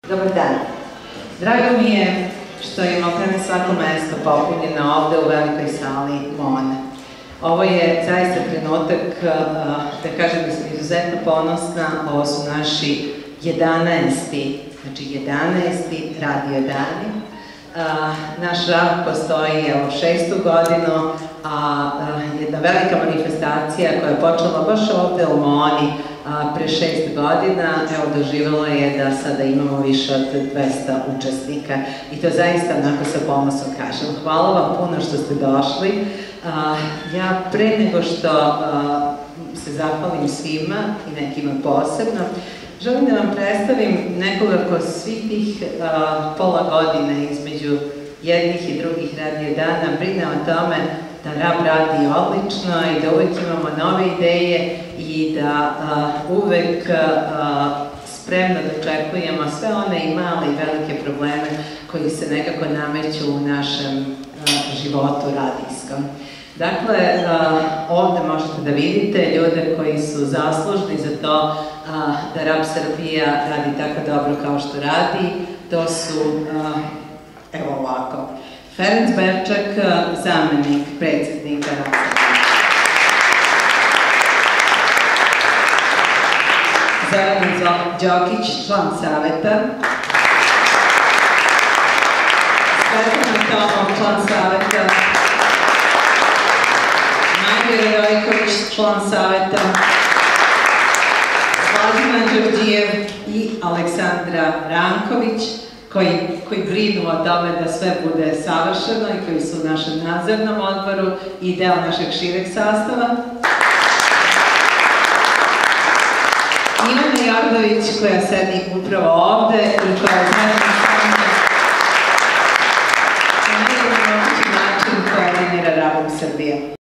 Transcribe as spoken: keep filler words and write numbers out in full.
Dobar dan. Drago mi je što je maltene svako mesto popunjeno ovde u velikoj sali Mone. Ovo je zaista trenutak, da kažem da sam izuzetno ponosna, ovo su naši jedanaesti, znači jedanaesti radio dani. Naš rad postoji evo šestu godinu, a jedna velika manifestacija koja je počela baš ovde u Moni pre šest godina, evo doživjela je da sada imamo više od dvesta učesnika i to zaista onako sa ponosom kažem. Hvala vam puno što ste došli. Ja pre nego što se zahvalim svima i nekima posebno, želim da vam predstavim nekoga ko svih tih pola godine između jednih i drugih radio dana brine o tome da RAB radi odlično i da uvek imamo nove ideje i da uvek spremno dočekujemo sve one i male i velike probleme koji se nekako nameću u našem životu radijskom. Dakle, ovde možete da vidite ljude koji su zaslužni za to da RAB Srbija radi tako dobro kao što radi. To su, evo ovako, Ferenc Berčak, zamenik predsednika RAB Srbije. Zoran Đokić, član saveta. Svetlana Tomov, član saveta. Marija Rojković, član saveta. Vladimir Đorđijev i Aleksandra Ranković, koji brinu o tome da sve bude savršeno i koji su u našem nadzornom odboru i deo našeg šireg sastava. Ivana Jordović, koja sedi upravo ovde i koja je zajedno sa mnom na najbolji mogući način koordinira RAB Srbije.